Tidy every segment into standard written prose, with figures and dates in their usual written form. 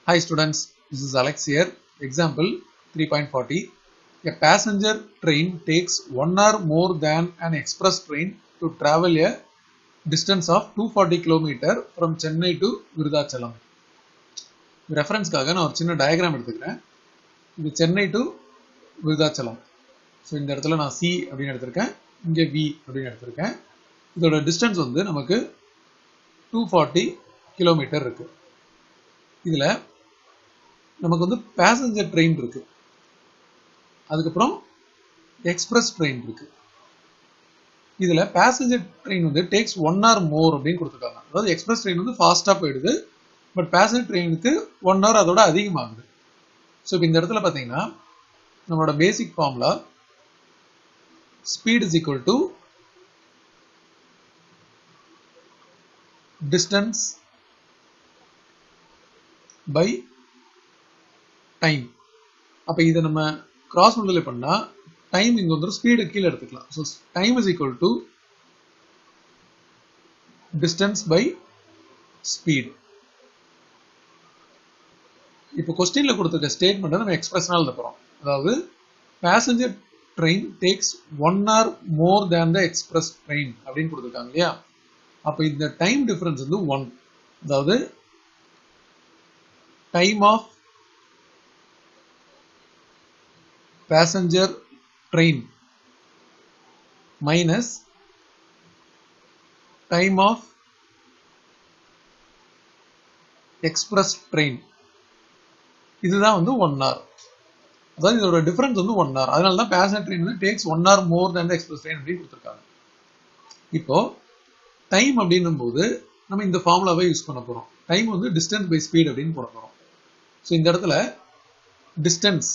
Hi students, this is Alex here. Example 3.40. A passenger train takes 1 hour more than an express train to travel a distance of 240 km from Chennai to Virudhachalam. Reference காக நான் ஒரு சின்ன diagram எடுத்துக்கிறேன். இது Chennai to Virudhachalam. So இந்த இடத்துல நான் C அப்படின்னு எடுத்திருக்கேன், இங்கே V அப்படின்னு எடுத்திருக்கேன். இதோட டிஸ்டன்ஸ் வந்து நமக்கு 240 கிலோமீட்டர் இருக்கு. இதில் நமக்கு வந்து பேசஞ்சர் ட்ரெயின் இருக்கு, அதுக்கப்புறம் எக்ஸ்பிரஸ் ட்ரெயின் இருக்கு. இதில் பேசஞ்சர் ட்ரெயின் வந்து டேக்ஸ் 1 hour மோர் அப்படின்னு கொடுத்துருக்காங்க. அதாவது எக்ஸ்பிரஸ் ட்ரெயின் வந்து ஃபாஸ்ட்டாக போயிடுது, பட் பேசஞ்சர் ட்ரெயினுக்கு 1 hour அதோட அதிகமாகுது. ஸோ இப்போ இந்த இடத்துல பார்த்தீங்கன்னா நம்மளோட basic formula speed is equal to distance by time. அப்போ இதை நம்ம கிராஸ் மல்டிப்ளை பண்ணால் டைம் இங்கே வந்து ஸ்பீடு கீழே எடுத்துக்கலாம். So time is equal to distance by speed. இப்போ கொஸ்டின்ல கொடுத்துருக்க ஸ்டேட்மெண்ட்டை நம்ம எக்ஸ்பிரஷனாக எழுத போகிறோம். அதாவது passenger train takes 1 hour more than the express train அப்படின்னு கொடுத்துருக்காங்க இல்லையா. அப்போ இந்த டைம் டிஃபரன்ஸ் வந்து 1. அதாவது time of passenger train minus time of express train, இதுதான் வந்து 1 hour. அதாவது இதோட டிஃபரன்ஸ் வந்து 1 hour. அதனால தான் பேசஞ்சர் ட்ரெயின் வந்து takes 1 hour more than the express train அப்படின்னு கொடுத்துருக்காங்க. இப்போ டைம் அப்படின்னும் போது நம்ம இந்த ஃபார்முலாவை யூஸ் பண்ண போறோம். டைம் வந்து டிஸ்டன்ஸ் பை ஸ்பீட் அப்படின்னு போட போறோம். ஸோ இந்த இடத்துல distance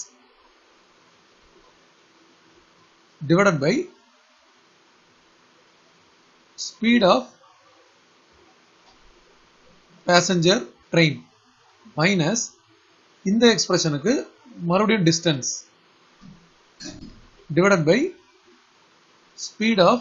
divided by speed of passenger train minus இந்த எக்ஸ்பிரஷனுக்கு மறுபடியும் distance divided by speed of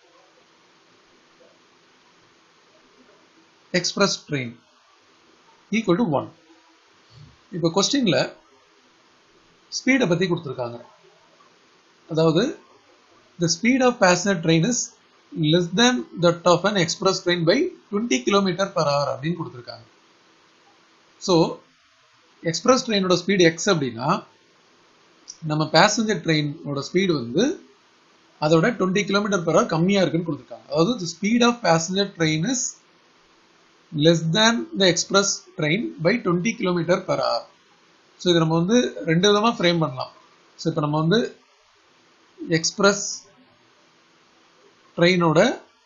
express train equal to 1. இப்போ கொஸ்டின்ல ஸ்பீடை பத்தி கொடுத்துருக்காங்க. அதாவது the speed of passenger train is less than that of an express train by 20 km per hour அப்படின்னு கொடுத்துருக்காங்க. ஸோ எக்ஸ்பிரஸ் ட்ரெயினோட ஸ்பீடு x அப்படின்னா நம்ம பேசஞ்சர் ட்ரெயினோட ஸ்பீடு வந்து அதோட 20 km per hour கம்மியாக இருக்குன்னு கொடுத்துருக்காங்க. அதாவது the speed of passenger train is less than the express train by 20 km per hour. So இது நம்ம வந்து ரெண்டு விதமாக ஃப்ரேம் பண்ணலாம். ஸோ இப்போ நம்ம வந்து எக்ஸ்பிரஸ் ட்ரெயினோட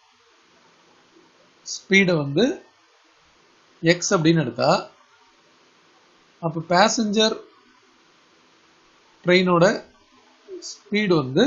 ஸ்பீடை வந்து x அப்படின்னு எடுத்தா, அப்போ பேசஞ்சர் ட்ரெயினோட ஸ்பீடு வந்து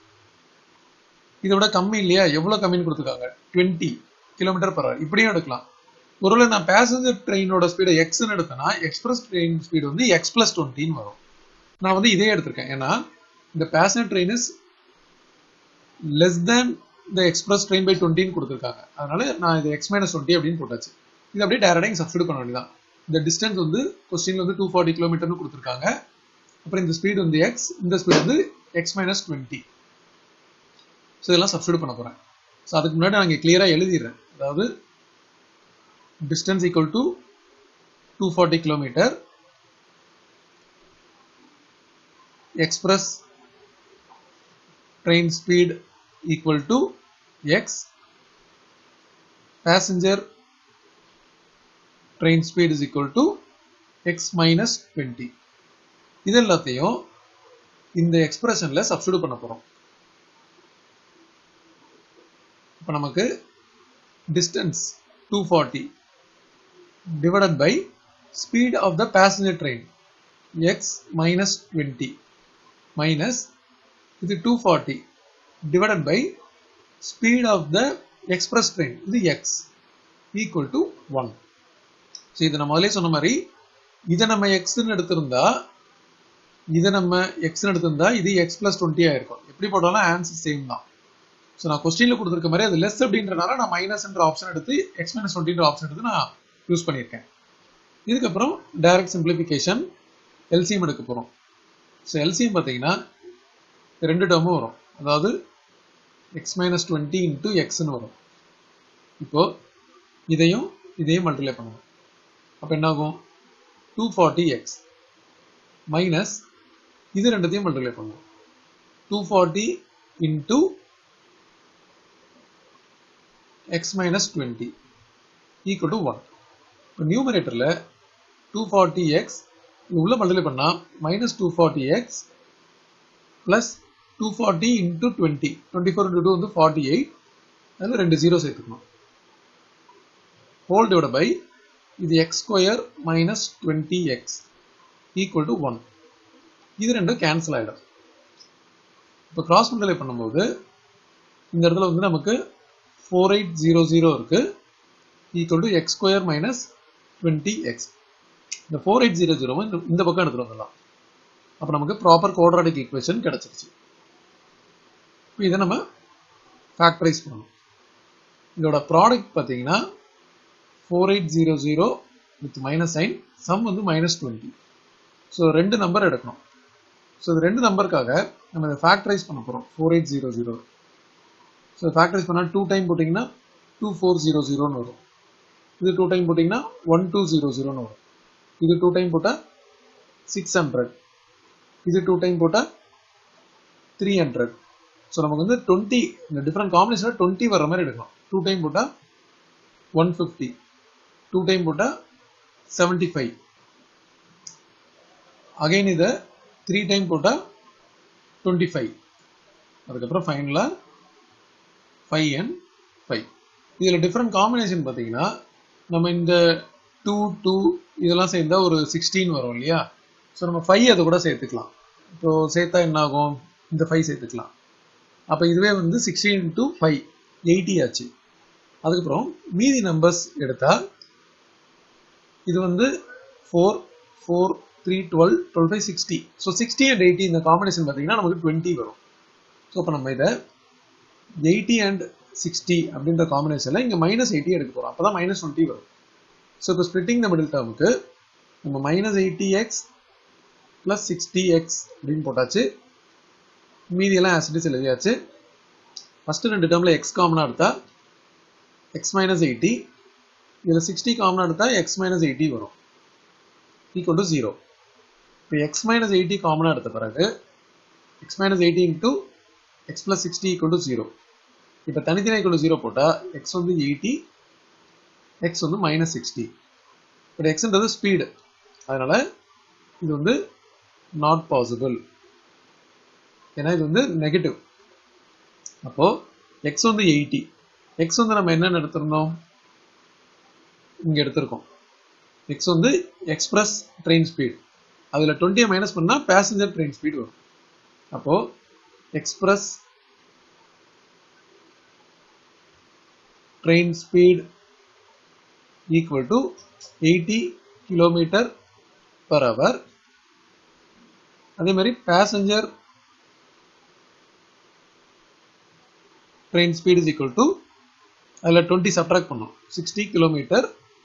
இதோட கம்மி இல்லையா. எவ்வளோ கம்மின்னு கொடுத்துருக்காங்க, 20 km per hour. இப்படியும் எடுக்கலாம். ஒருவேளை நான் பேசஞ்சர் ட்ரெயினோட ஸ்பீடை எக்ஸ்ன்னு எடுத்தேன்னா எக்ஸ்பிரஸ் ட்ரெயின் ஸ்பீடு வந்து x+20 வரும். நான் வந்து இதே எடுத்திருக்கேன், ஏன்னா இந்த passenger train is less than the express train by 20 கொடுத்துருக்காங்க. அதனால நான் இது x-20 அப்படின்னு போட்டாச்சு. இது அப்படியே டைரக்டா இங்கே சப்ஸ்டிட்யூட் பண்ண வேண்டியதான். இந்த டிஸ்டன்ஸ் வந்து கொஸ்டின்ல வந்து 240 கிலோமீட்டர்னு கொடுத்துருக்காங்க. அப்புறம் இந்த ஸ்பீடு வந்து x, இந்த ஸ்பீடு வந்து x-20. ஸோ இதெல்லாம் சப்ஸ்டிட்யூட் பண்ண போறேன். ஸோ அதுக்கு முன்னாடி நான் இங்கே கிளியரா எழுதிடுறேன். அதாவது distance equal to 240 kilometre, express train speed equal to x, passenger train speed is equal to x-20. இது எல்லாத்தையும் இந்த எக்ஸ்பிரஷன்ல சப்ஸ்டிட்யூட் பண்ண போறோம். இப்போ நமக்கு distance 240 divided by speed of the passenger train x-20 minus இது 240 divided by speed of the express train இது x equal to 1. So இதை நம்ம முதலே சொன்ன மாதிரி இதை நம்ம எக்ஸ்ன்னு எடுத்திருந்தா இது x+20 ஆயிருக்கும். எப்படி போட்டாலும் ஆன்சர் சேம் தான். ஸோ நான் கொஸ்டின்ல கொடுத்துருக்க மாதிரி அது லெஸ் அப்படின்றனால நான் மைனஸ்ன்ற ஆப்ஷன் எடுத்து x-20 ஆப்ஷன் எடுத்து நான் யூஸ் பண்ணியிருக்கேன். இதுக்கப்புறம் டைரக்ட் சிம்பிளிஃபிகேஷன் எல்சிஎம் எடுக்க போகிறோம். ஸோ எல்சிஎம் பார்த்தீங்கன்னா ரெண்டு டேர்மும் வரும், அதாவது x மைனஸ் 20 இன்ட்டு எக்ஸ்ன்னு வரும். இப்போ இதையும் மல்டிப்ளை பண்ணுவோம். அப்போ என்ன ஆகும்? 240x மைனஸ் இது ரெண்டுத்தையும் மல்டிப்ளை பண்ணுவோம். 240 into x minus 20 equal to 1. இப்போ நியூமரேட்டரில் 240x உள்ள மல்டிப்ளை பண்ணால் minus 240x plus 240 into 20, 24 into 2 வந்து 48, அதில் 2 0 சேர்த்துக்கணும். ஹோல் டிவைட் பை இது x square minus 20x equal to 1. இது ரெண்டும் கேன்சல் ஆகிடும். இப்போ கிராஸ் மல்டிப்ளை பண்ணும்போது இந்த இடத்துல வந்து நமக்கு 4800 இருக்கு, equal to x square minus 20x. இந்த 4800 இந்த பக்கம் எடுத்துட்டு வந்துடலாம். அப்போ நமக்கு ப்ராப்பர் குவாட்ராட்டிக் ஈக்குவேஷன் கிடைச்சிருச்சு. இப்போ இதை நம்ம ஃபேக்டரைஸ் பண்ணணும். இதோட ப்ராடக்ட் பார்த்தீங்கன்னா 4800 வித் மைனஸ் சைன், சம் வந்து மைனஸ் 20. ஸோ ரெண்டு நம்பர் எடுக்கணும். ஸோ இது ரெண்டு நம்பருக்காக நம்ம இதை ஃபேக்டரைஸ் பண்ண போகிறோம். 4800 ஸோ ஃபேக்டரைஸ் பண்ணால் 2 டைம் போட்டிங்கன்னா 2400 வரும். இது 2 டைம் போட்டிங்கன்னா 1200 வரும். இது 2 டைம் போட்டால் 600, இது 2 டைம் போட்டால் 300. ஸோ நமக்கு வந்து 20 இந்த டிஃப்ரெண்ட் காம்பினேஷனில் 20 வர மாதிரி எடுக்கலாம். 2 டைம் போட்டால் 150, 2 டைம் போட்டால் 75. அகைன் இதை 3 டைம் போட்டால் 25. அதுக்கப்புறம் ஃபைனலாக 5 and 5. இதில் டிஃப்ரெண்ட் காம்பினேஷன் பார்த்தீங்கன்னா நம்ம இந்த 2 2 இதெல்லாம் சேர்ந்தா ஒரு 16 வரும் இல்லையா? ஸோ நம்ம 5 அதை கூட சேர்த்துக்கலாம். இப்போ சேர்த்தா என்ன ஆகும்? இந்த 5 சேர்த்துக்கலாம். அப்போ இதுவே வந்து 16 into 5 80 ஆச்சு. அதுக்கப்புறம் மீதி நம்பர்ஸ் எடுத்தால் இது வந்து 4 4 3 12 12 5 60. ஸோ 60 and 80 இந்த காம்பினேஷன் பார்த்தீங்கன்னா நமக்கு 20 வரும். ஸோ அப்போ நம்ம இதை 80 and 60 அப்படின்ற காம்பினேஷனில் இங்கே மைனஸ் 80 எடுக்க போகிறோம். அப்போ தான் மைனஸ் 20 வரும். ஸோ இப்போ ஸ்பிளிட்டிங் த மிடில் டேர்முக்கு நம்ம மைனஸ் 80x ப்ளஸ் 60x அப்படின்னு போட்டாச்சு. மீதியெல்லாம் ஆசிட்டிஸ் எழுதியாச்சு. ஃபஸ்ட்டு ரெண்டு டேர்மில் எக்ஸ் காமனாக எடுத்தால் எக்ஸ் மைனஸ் 80, இதில் 60 காமனாக எடுத்தால் எக்ஸ் மைனஸ் 80 வரும், ஈக்குவல் டு 0. இப்போ எக்ஸ் மைனஸ் 80 காமனாக எடுத்த பிறகு x minus 80 into x plus 60 equal to 0. இப்போ தனித்தனி ஈக்குவல் டு 0 போட்டால் எக்ஸ் வந்து 80, எக்ஸ் வந்து மைனஸ் 60. பட் எக்ஸ்ன்றது ஸ்பீடு, அதனால் இது வந்து நாட் பாசிபிள், ஏன்னா இது வந்து நெகட்டிவ். அப்போது எக்ஸ் வந்து 80, எக்ஸ் வந்து நம்ம என்னென்னு எடுத்திருந்தோம்? இங்கே எடுத்திருக்கோம். எக்ஸ் வந்து எக்ஸ்பிரஸ் ட்ரெயின் ஸ்பீட், அதில் 20 மைனஸ் பண்ணால் பேசஞ்சர் ட்ரெயின் ஸ்பீட் வரும். அப்போது express train speed equal to 80 km/h. அதே மாதிரி passenger train speed is equal to, அதில் 20 சப்ட்ராக்ட் பண்ணோம், 60 km/h.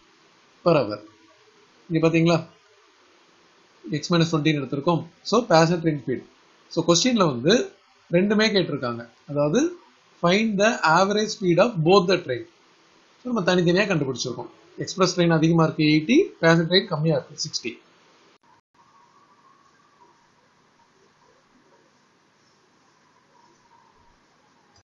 இங்கே பார்த்தீங்களா எக்ஸ் மைனஸ் 20 எடுத்திருக்கோம். So passenger train speed. So கொஸ்டினில் வந்து ரெண்டுமே கேட்டிருக்காங்க, அதாவது find the average speed of both the train. So நம்ம தனித்தனியாக கண்டுபிடிச்சிருக்கோம். எக்ஸ்பிரஸ் ட்ரெயின் அதிகமாக இருக்குது 80, பேசஞ்சர் ட்ரெயின் கம்மியாக இருக்குது 60.